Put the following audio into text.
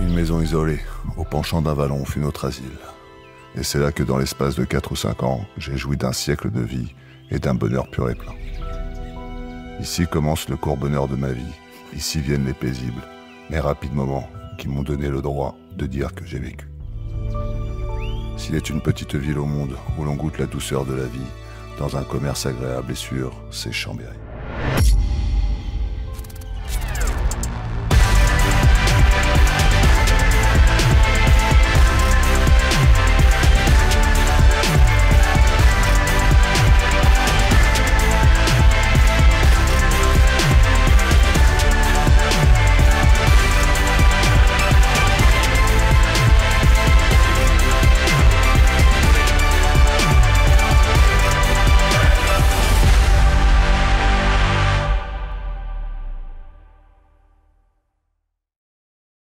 Une maison isolée, au penchant d'un vallon, fut notre asile. Et c'est là que dans l'espace de 4 ou 5 ans, j'ai joui d'un siècle de vie et d'un bonheur pur et plein. Ici commence le court bonheur de ma vie. Ici viennent les paisibles, mais rapides moments qui m'ont donné le droit de dire que j'ai vécu. S'il est une petite ville au monde où l'on goûte la douceur de la vie, dans un commerce agréable et sûr, c'est Chambéry.